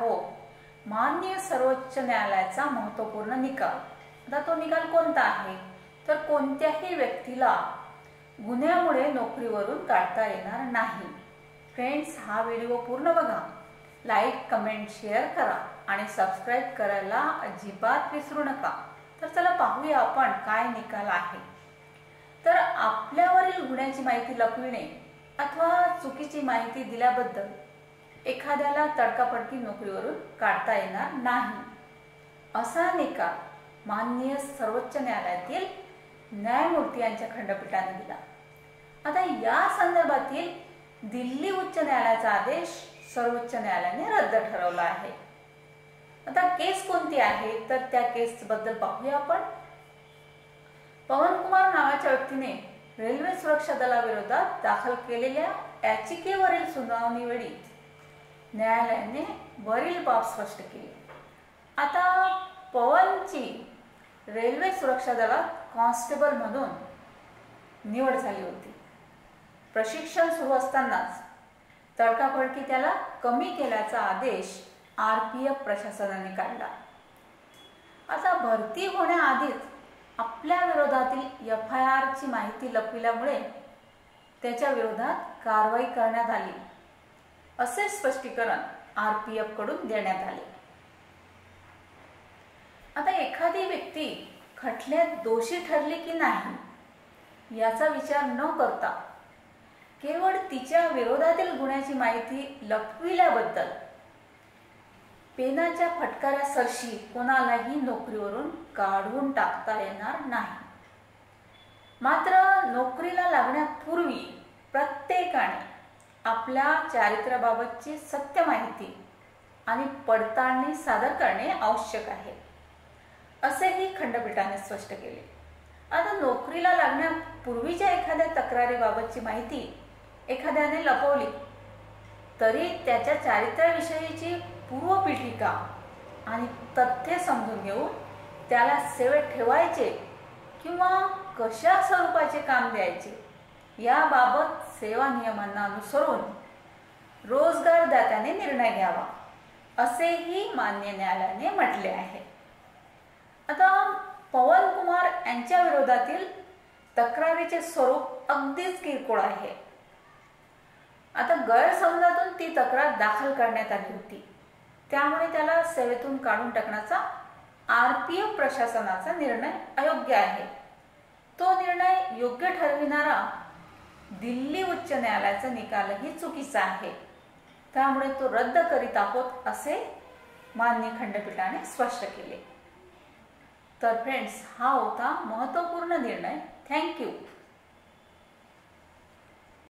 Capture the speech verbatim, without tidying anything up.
आहोत माननीय सर्वोच्च न्यायालयाचा महत्त्वपूर्ण निकाल। आता तो निकाल कोणता आहे तर कोणत्याही व्यक्तीला गुन्ह्यामुळे नोकरीवरून काढता येणार नाही। फ्रेंड्स, हा व्हिडिओ पूर्ण बघा, लाईक कमेंट शेअर करा आणि सबस्क्राइब करायला अजिबात विसरू नका। तर चला पाहूया आपण काय निकाल आहे। तर आपल्यावरील गुन्ह्याची माहिती लपविणे अथवा चुकीची माहिती दिल्याबद्दल एखाद्याला तडकाफडकी नोकरीवरून काढता येणार नाही, असा निकाल माननीय सर्वोच्च न्यायालयातील न्यायमूर्ती यांच्या खंडपीठाने दिला। आता या संदर्भातील दिल्ली उच्च न्यायालयाचा आदेश सर्वोच्च न्यायालयाने रद्द ठरवला आहे। आता केस कोणती आहे तर त्या केस बद्दल पाहूया आपण। पवन कुमार नावाच्या व्यक्तीने रेल्वे सुरक्षा दलाविरोधात दाखल केलेल्या याचिकेवरील सुनावणीवेळी न्यायालयाने वरील बाब स्पष्ट केली। आता पवनची रेल्वे सुरक्षा दलात कॉन्स्टेबल म्हणून निवड झाली होती। प्रशिक्षण सुरू असतानाच तडकाफडकी त्याला कमी केल्याचा आदेश आर पी एफ प्रशासनाने काढला। आता भरती होण्याआधीच आपल्या विरोधातील एफ आय आर ची माहिती लपविल्यामुळे त्याच्या विरोधात कारवाई करण्यात आली, असे स्पष्टीकरण आर पी एफ कडून देण्यात आले। आता एखादी व्यक्ती खटल्यात दोषी ठरली की नाही याचा विचार न करता केवळ तिच्या विरोधातील गुन्ह्याची माहिती लपविल्याबद्दल पेनाच्या फटकाऱ्यासरशी कोणालाही नोकरीवरून काढून टाकता येणार नाही। मात्र नोकरीला लागण्यापूर्वी प्रत्येकाने आपल्या चारित्र्याबाबतची सत्य माहिती आणि पडताळणी सादर करणे आवश्यक आहे, असेही खंडपीठाने स्पष्ट केले। आता नोकरीला लागण्यापूर्वीच्या एखाद्या तक्रारीबाबतची माहिती एखाद्याने लपवली तरी त्याच्या चारित्र्याविषयीची पूर्वपीठिका आणि तथ्य समजून घेऊन त्याला सेवेत ठेवायचे किंवा कशा स्वरूपाचे काम द्यायचे याबाबत सेवा नियमांना अनुसरून रोजगारदात्याने निर्णय घ्यावा, असेही मान्य न्यायालयाने म्हटले आहे। आता पवन कुमार यांच्या विरोधातील तक्रारीचे स्वरूप अगदीच किरकोळ आहे। आता गैरसमजातून ती तक्रार दाखल करण्यात आली होती, त्यामुळे त्याला सेवेतून काढून टाकण्याचा आर पी एफ प्रशासनाचा निर्णय अयोग्य आहे। तो निर्णय योग्य ठरविणारा दिल्ली उच्च न्यायालयाचा निकालही चुकीचा आहे, त्यामुळे तो रद्द करीत आहोत, असे मान्य खंडपीठाने स्पष्ट केले। तर फ्रेंड्स, हा होता महत्त्वपूर्ण निर्णय। थँक्यू।